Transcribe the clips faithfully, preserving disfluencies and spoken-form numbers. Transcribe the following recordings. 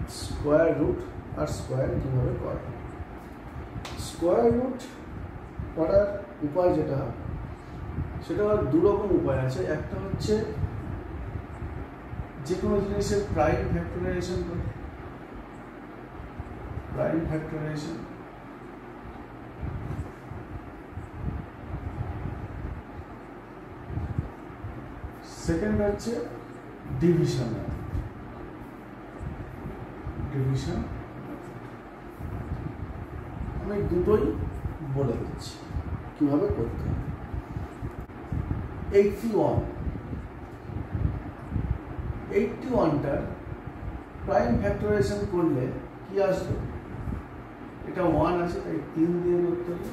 Square root আর square কীভাবে করে। Square root করার উপায় যেটা, সেটা দু রকম উপায় আছে। একটা হচ্ছে যে কোনো জিনিসের প্রাইম ফ্যাক্টরাইজেশন করে, প্রাইম ফ্যাক্টরাইজেশন। সেকেন্ড হচ্ছে ডিভিশন, ডিভিশন। আমি দুটোই বলে দিচ্ছি কিভাবে করতে হবে। এইটটি ওয়ান এইটটি ওয়ানটার প্রাইম ফ্যাক্টরাইজেশন করলে কি আসবে? এটা ওয়ান আছে তাই তিন দিয়ে করতে হবে,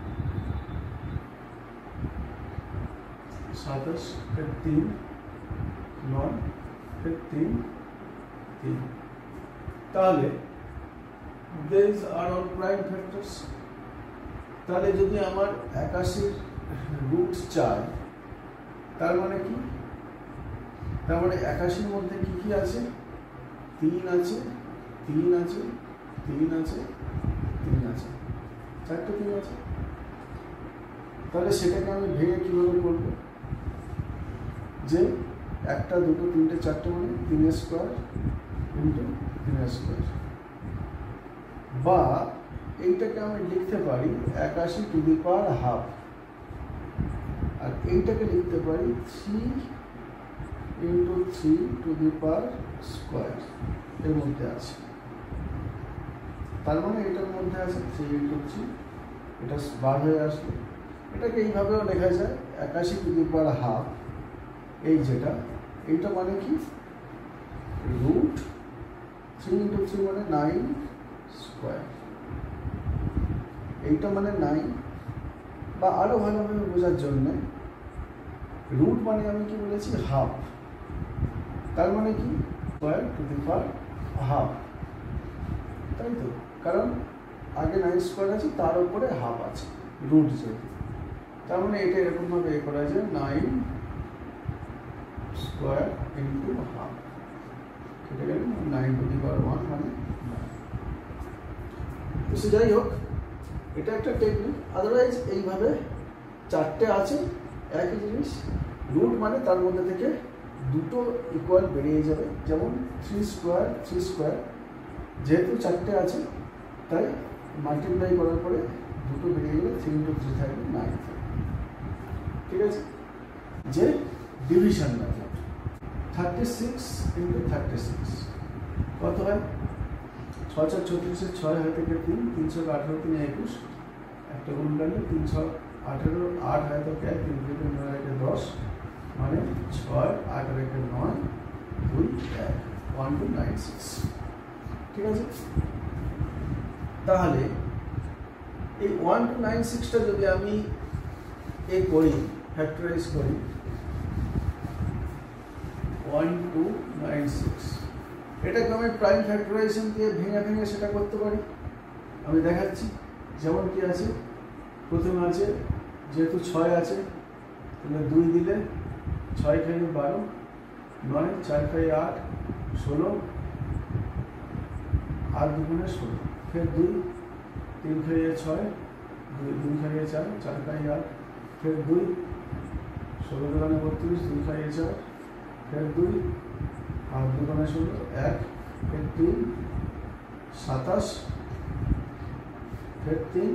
সাতাশ ফের তিন, নয় ফের তিন, তিন। তাহলে these are all prime factors। তাহলে যদি আমার একাশির রুট চাই, তার মানে কি? তার মানে একাশির মধ্যে কি কি আছে? তিন আছে, তিন আছে, তিন আছে, তিন আছে, চারটে তিন আছে। তাহলে সেটাকে আমি ভেঙে কিভাবে করবো? যে একটা দুটো তিনটে চারটে মানে তিনের স্কোয়ার ইন্টু তিনের স্কোয়ার, বা এইটাকে আমি লিখতে পারি একাশি টু দি পাওয়ার হাফ, আর এইটাকে লিখতে পারি three into three to the power square. এর মধ্যে আছে, তার মানে এটার মধ্যে আছে থ্রি ইন্টু থ্রি, এটা বার হয়ে আসলো। এটাকে এইভাবেও লেখা যায় একাশি টু দি পাওয়ার হাফ। এই যেটা এইটা মানে কি? রুট থ্রি ইন্টু থ্রি মানে নাইন স্কোয়ার। এইটা মানে নাইন, বা আরো ভালোভাবে বোঝার জন্য রুট মানে আমি কি বলেছি? হাফ। তার মানে কি? Square to the power half, তাই তো? কারণ আগে নাইন স্কোয়ার আছে, তার উপরে হাফ আছে রুট যেহেতু। তার মানে এটা এরকমভাবে এ করা যায় নাইন স্কোয়ার ইন্টু হাফ, কেটে গেল nine to the power one মানে। তো সে যাই হোক, এটা একটা টেকনিক। আদারওয়াইজ এইভাবে চারটে আছে একই জিনিস, রুট মানে তার মধ্যে থেকে দুটো ইকুয়াল বেরিয়ে যাবে। যেমন থ্রি স্কোয়ার, থ্রি স্কোয়ার যেহেতু চারটে আছে তাই মাল্টিপ্লাই করার পরে দুটো বেরিয়ে গেলে থ্রি ইন্টু থ্রি থাকবে নাইন। ঠিক আছে? যে division method, thirty six into thirty six কত হয়? ছয় চার ছত্রিশের ছয় হয় থেকে তিন, তিনশো আঠেরো তিন একুশ, একটা গুণ কাটলে তিনশো আঠেরো, আট হয় তো এক, তিন থেকে নয় একে দশ, মানে ছয় আট আর একে নয়, দুই এক, ওয়ান টু নাইন সিক্স। ঠিক আছে? তাহলে এই ওয়ান টু নাইন সিক্সটা যদি আমি এ করি, ফ্যাক্টরাইজ করি, ওয়ান টু নাইন সিক্স, এটাকে আমি প্রাইম ফ্যাক্টরাইজেশন দিয়ে ভেঙে ভেঙে সেটা করতে পারি। আমি দেখাচ্ছি। যেমন কি আছে, প্রথমে আছে যেহেতু ছয় আছে তাহলে দুই দিলে ছয় খাইয়ে বারো, নয় চার খাইয়ে আট, ষোলো, আট দুগুণে ষোলো, ফের দুই, তিন খাইয়ে ছয়, দুই দুই খাইয়ে চার, চার খাইয়ে আট, ফের দুই, ষোলো দুগুণে বত্রিশ, দুই খাইয়ে চার, ফের দুই, আট দুগুণে ষোলো, এক, ফের তিন, সাতাশ, ফের তিন,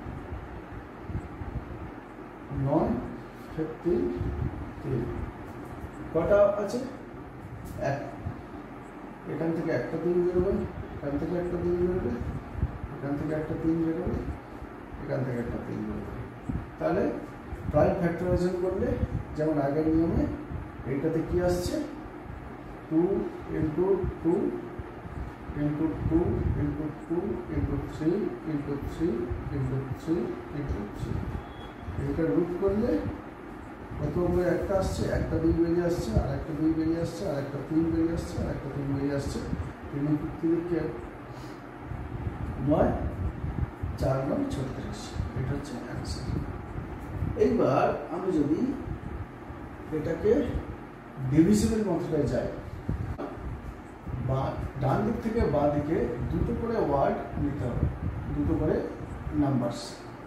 নয়, ফের তিন, তিন। কটা আছে? এক। এখান থেকে একটা তিন বেরোবে, এখান থেকে একটা তিন বেরোবে, এখান থেকে একটা তিন বেরোবে, এখান থেকে একটা তিন বেরোবে। তাহলে প্রাইম ফ্যাক্টরাইজেশন করলে যেমন আগের নিয়মে এইটাতে কি আসছে? Two into two into two into two into three into three into three into three. এইটা রুট করলে কত করে একটা আসছে? একটা দুই বেরিয়ে আসছে, আর একটা দুই বেরিয়ে আসছে, আর একটা তিন বেরিয়ে আসছে, আর একটা তিন বেরিয়ে আসছে, তিন ইন্টু তিনকে নয়, চার নয় ছত্রিশ। এটা হচ্ছে অ্যান্সার। এইবার আমি যদি এটাকে ডিভিজিবল মেথডে যাই, বা ডান দিক থেকে বাঁ দিকে দুটো করে ওয়ার্ড নিতে হবে, দুটো করে নাম্বারস।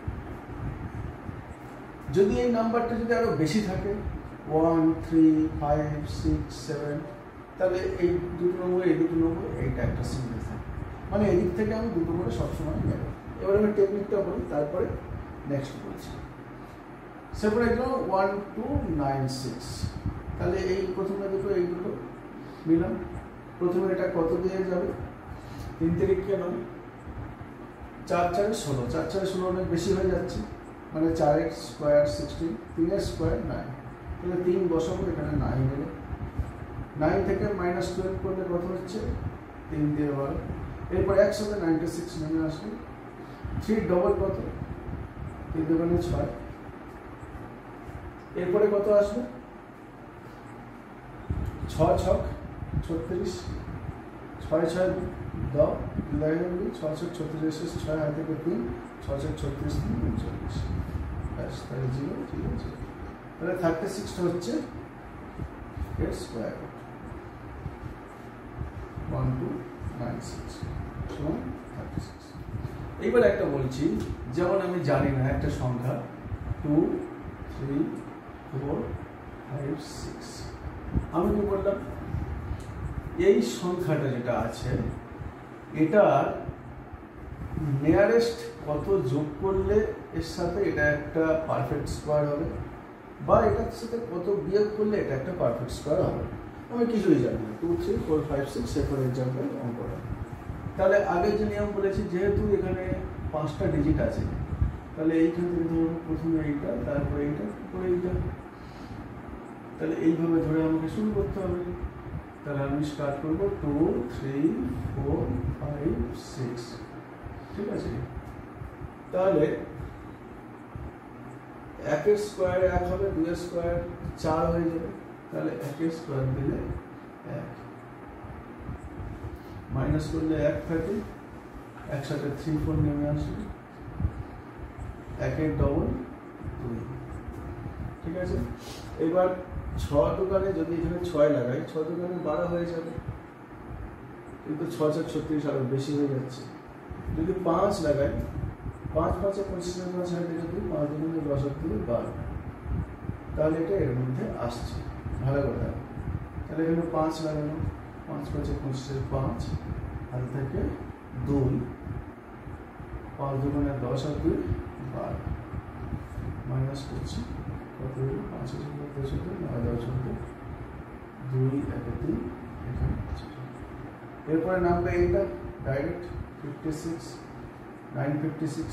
যদি এই নাম্বারটা যদি আরো বেশি থাকে one three five six seven, তাহলে এই দুটো নম্বর এই দুটো নম্বর এইটা একটা সিঙ্গেল থাকে, মানে এদিক থেকে আমি দুটো করে সবসময় নেব। এবার আমি টেকনিকটা বলি, তারপরে নেক্সট বলছি। সেপারেট গেল ওয়ান টু নাইন সিক্স, তাহলে এই প্রথমে দুটো এই দুটো নিলাম। প্রথমে এটা কত দিয়ে যাবে, তিন তিরিখকে নয়, চার চারে ষোলো, চার চারে ষোলো অনেক বেশি হয়ে যাচ্ছে, মানে চারের স্কোয়ার সিক্সটিন, তিনের স্কোয়ার নাইন, তাহলে তিন বসাবো, এখানে নাইন এলো। নাইন থেকে মাইনাস টুয়েলভ করলে কত হচ্ছে, তিন দিয়ে বারো। এরপর একসাথে নাইনটি সিক্স নেমে আসবে। থ্রি ডবল কত, তিন দোকানে ছয়। এরপরে কত আসবে, ছ ছক ছত্রিশ, ছয় ছয় দশ, ছয় ছয় ছত্রিশ, ছয় হাত থেকে তিন, ছয় ছয় ছত্রিশ, তিন উনচল্লিশ, ব্যাস, তাহলে জিরো জিরো জিরো। তাহলে থার্টি সিক্সটা হচ্ছে এর square root, one two nine six সমান থার্টি সিক্স। এইবার একটা বলছি, যেমন আমি জানি না একটা সংখ্যা two three four five six, আমি কি বললাম, এই সংখ্যাটা যেটা আছে এটার নিয়ারেস্ট কত যোগ করলে এর সাথে এটা একটা পারফেক্ট স্কোয়ার হবে, বা এটার সাথে কত বিয়োগ করলে এটা একটা পারফেক্ট স্কোয়ার হবে, আমি কিছুই জানি না। Two three four five six for example অঙ্কটা। তাহলে আগে যে নিয়ম বলেছি, যেহেতু এখানে পাঁচটা ডিজিট আছে, তাহলে এইখান থেকে ধরুন প্রথমে এইটা, তারপরে এইটা, তারপরে এইটা, তাহলে এইভাবে ধরে আমাকে শুরু করতে হবে। তাহলে আমি স্টার্ট করবো two three four five six, ঠিক আছে। তাহলে একের স্কোয়ার এক হবে, দুয়ের স্কোয়ার চার হয়ে যাবে, তাহলে একের স্কোয়ার দিলে এক, মাইনাস করলে এক থাকে, একসাথে থ্রি ফোর নেমে আসবে, একের ডবল দুই, ঠিক আছে। এবার ছ দোকানে যদি এখানে ছয় লাগাই, ছ দোকানে বারো হয়ে যাবে, কিন্তু ছ চার ছত্রিশ আরো বেশি হয়ে যাচ্ছে। যদি পাঁচ লাগাই, পাঁচ পাঁচে পঁচিশের পাঁচ হাতে যদি পাঁচ দোকানে দশ দিয়ে বারো, তাহলে এটা এর মধ্যে আসছে, ভালো কথা। তাহলে এখানে পাঁচ লাগানো, পাঁচ পাঁচে পঁচিশের পাঁচ, হাত থেকে দুই, পাঁচ দোকানে দশ আর দুই বারো, মাইনাস করছি, কত হলো পাঁচ হাজার দশ হাজার নয় দশ হাজার দুই একে তিন, এখানে এরপরে নামবে এইটা direct fifty six, nine fifty six,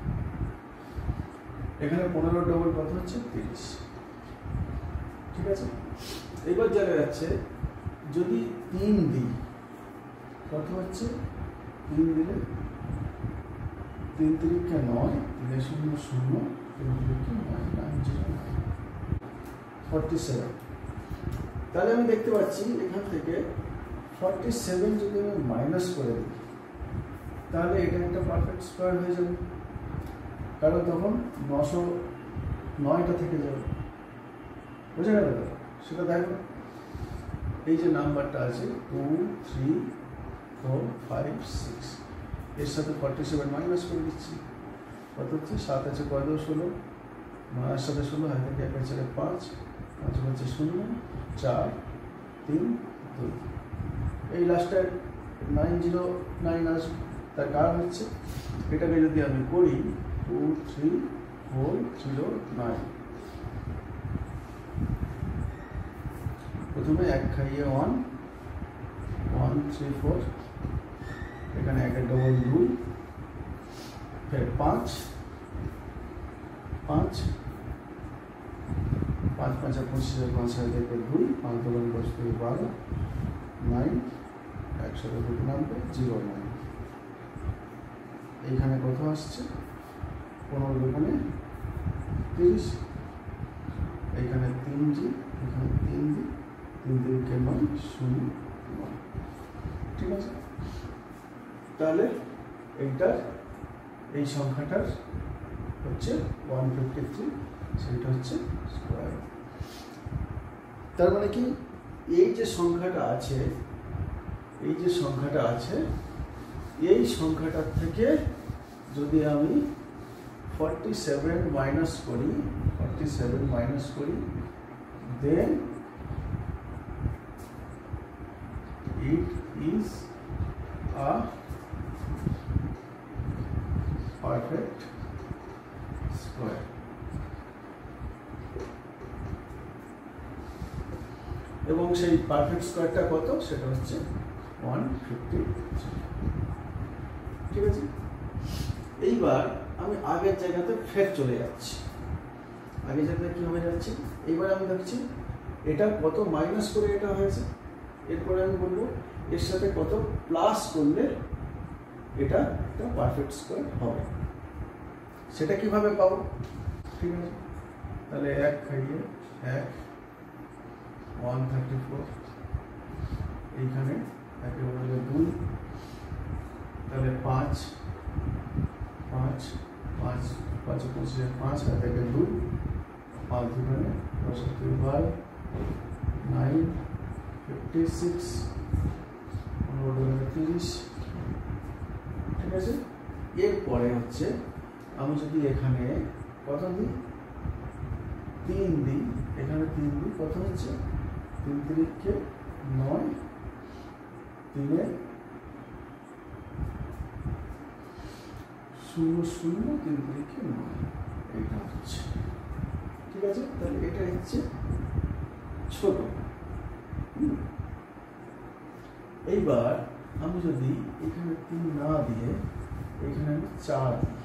এখানে পনেরো ডবল কত হচ্ছে তিরিশ, ঠিক আছে। এবার জানা যাচ্ছে যদি তিন দিই কত হচ্ছে, তিন দিলে তিন তিরিখে নয়, তিনে শূন্য শূন্য, তিন তিরিখে নয়, nine zero nine, forty seven. তাহলে আমি দেখতে পাচ্ছি এখান থেকে ফর্টি সেভেন যদি আমি মাইনাস করে দিই, তাহলে এটা একটা পারফেক্ট স্কোয়ার হয়ে যাবে, কারণ তখন নশো নয়টা থেকে যাবে, বুঝে গেল তো? সেটা দেখো, এই যে নাম্বারটা আছে two three four five six, এর সাথে ফর্টি সেভেন মাইনাস করে দিচ্ছি, কত হচ্ছে, সাত আছে কয় দশ ষোলো, নয়ের সাথে ষোলো, হাতে এক আছে পাঁচ, পাঁচ হচ্ছে শূন্য, চার তিন দুই, এই লাস্টের নাইন জিরো নাইন আসবে। তার কারণ হচ্ছে এটাকে যদি আমি করি two three four zero nine, প্রথমে এক খাইয়ে ওয়ান, ওয়ান থ্রি ফোর, এখানে একের ডবল দুই, ফের পাঁচ, পাঁচ পাঁচ পাঁচে পঁচিশে পাঁচ হাজার থেকে দুই, পাঁচ দোকান দশ থেকে বারো, নাইন, একসাথে দুটো নামবে জিরো নাইন, এইখানে কত আসছে, পনেরো দোকানে তিরিশ, এইখানে তিন জি, এখানে তিন জি, তিন দিকে নয় শূন্য নয়, ঠিক আছে। তাহলে এইটার এই সংখ্যাটার হচ্ছে ওয়ান ফিফটি থ্রি, সেটা হচ্ছে স্কোয়ার। তার মানে কি, এই যে সংখ্যাটা আছে এই যে সংখ্যাটা আছে এই সংখ্যাটার থেকে যদি আমি ফর্টি সেভেন মাইনাস করি ফর্টি সেভেন মাইনাস করি then it is a perfect square. এবং সেই পারফেক্ট স্কোয়ারটা কত সেটা হচ্ছে ওয়ান ফিফটি। ঠিক আছে, এইবার আমি আগের জায়গাতে ফের চলে যাচ্ছি। আগের জায়গাতে কি হয়ে যাচ্ছে, এইবার আমি দেখছি এটা কত মাইনাস করে এটা হয়েছে, এরপরে আমি বলবো এর সাথে কত প্লাস করলে এটা একটা পারফেক্ট স্কোয়ার হবে, সেটা কিভাবে পাবো। ঠিক আছে, তাহলে এক খাইয়ে এক ওয়ান থার্টি ফোর, এইখানে একে বলে দুই, তাহলে পাঁচ পাঁচ পাঁচ পাঁচ পঁচিশে পাঁচ আর থেকে দুই, পাঁচ দুখানে দশ দুই বারো, নাইন ফিফটি সিক্স, পনেরো তিরিশ। ঠিক আছে, এরপরে হচ্ছে আমি যদি এখানে কত দিই, তিন দিই, এখানে তিন দিই, কত হচ্ছে তিন তিরিখে নয়, তিনে শূন্য শূন্য, তিন তিরিখে নয়, এইটা হচ্ছে। ঠিক আছে, তাহলে এটা হচ্ছে ছোট। এইবার আমি যদি এখানে তিন না দিয়ে এখানে আমি চার দিই,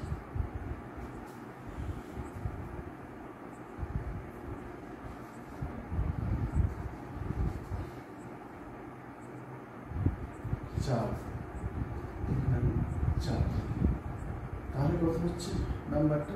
চার এখানে আমি চার, তাহলে কত হচ্ছে নাম্বারটা,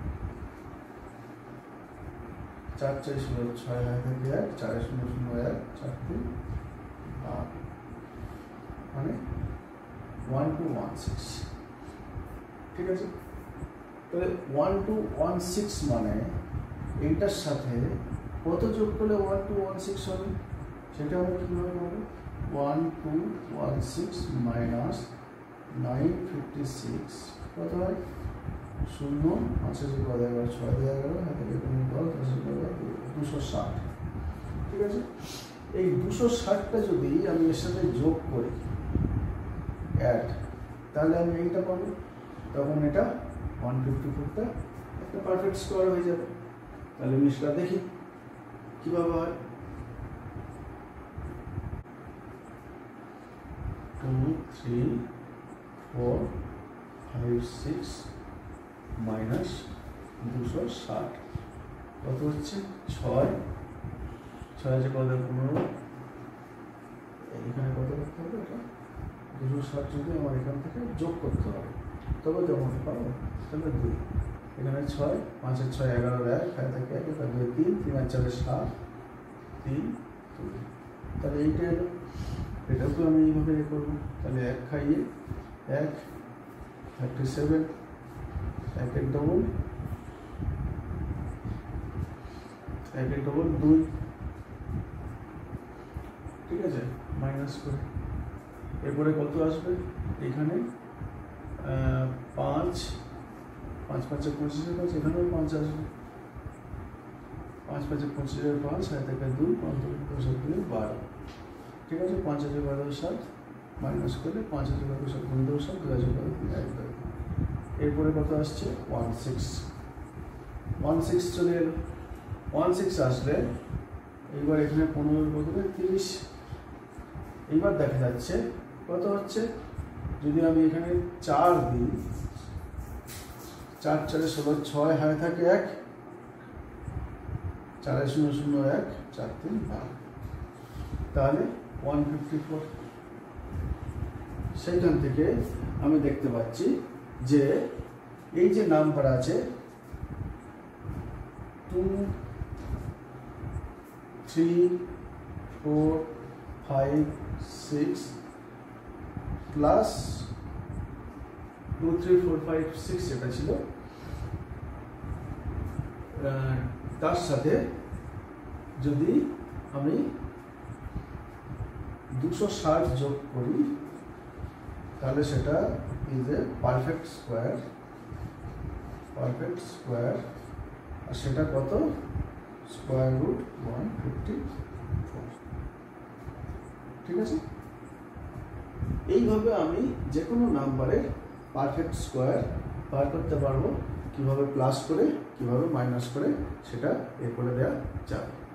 চার চার ষোলো, ছয় হাজার থেকে এক, চারে শূন্য শূন্য এক, চার তিন আট, মানে ওয়ান টু ওয়ান সিক্স। ঠিক আছে, তাহলে ওয়ান টু ওয়ান সিক্স মানে এইটার সাথে কত যোগ করলে ওয়ান টু ওয়ান সিক্স হবে, সেটা আমরা কীভাবে পাবো, one two one six minus nine fifty six কত হয়, শূন্য পাঁচশো কত এগারো, ছয় দিয়ে এগারো, হাতে দশ, দশ দুশো ষাট। ঠিক আছে, এই দুশো ষাটটা যদি আমি এর সাথে যোগ করি অ্যাড, তাহলে আমি এইটা পাবো, তখন এটা ওয়ান ফিফটি ফোরটা একটা পারফেক্ট স্কোয়ার হয়ে যাবে। তাহলে আমি সেটা দেখি কীভাবে হয়, two three four five six minus দুশো ষাট কত হচ্ছে, ছয় ছয় আছে কত, পনেরো, এখানে কত করতে হবে, এটা দুশো ষাট যদি আমার এখান থেকে যোগ করতে হবে তবে যেমন পাবো, তাহলে দুই, এখানে ছয়, পাঁচের ছয় এগারো, এক এক থেকে এক, এটা দুই তিন, তিন আর চারে সাত, তিন দুই, তাহলে এইটা এলো, এটাকেও আমি এইভাবে এ করবো। তাহলে এক খাইয়ে এক, থার্টি সেভেন, একের ডবল, একের ডবল দুই। ঠিক আছে, মাইনাস করে এরপরে কত আসবে, এখানে পাঁচ, পাঁচ পাঁচে পঁচিশের পাঁচ, এখানেও পাঁচ আসবে, পাঁচ পাঁচে পঁচিশের পাঁচ, এক থেকে দুই, পাঁচ দশ দুই বারো। ঠিক আছে, পাঁচ হাজার বারো সাত মাইনাস করলে পাঁচ হাজার বারো সাত পনেরো সাত, দু হাজার বারো তিন এক দুই, এরপরে কত আসছে ওয়ান সিক্স, ওয়ান সিক্স চলে এলো, ওয়ান সিক্স আসলে এইবার এখানে পনেরোর বদলে তিরিশ। এইবার দেখা যাচ্ছে কত হচ্ছে, যদি আমি এখানে চার দিই, চার চারে ষোলো, ছয় হায় থাকে এক, চারে শূন্য শূন্য এক, চার তিন বারো, তাহলে ওয়ান ফিফটি ফোর। সেইখান থেকে আমি দেখতে পাচ্ছি যে এই যে নাম্বার আছে two three four five six plus two three four five six যেটা ছিল তার সাথে যদি আমি দুশো ষাট যোগ করি তাহলে সেটা is a perfect square, perfect square, আর সেটা কত, square root one fifty four. ঠিক আছে, এইভাবে আমি যে কোনো নাম্বারের পারফেক্ট স্কোয়ার বার করতে পারবো, কিভাবে প্লাস করে কিভাবে মাইনাস করে সেটা এ করে দেওয়া যাবে।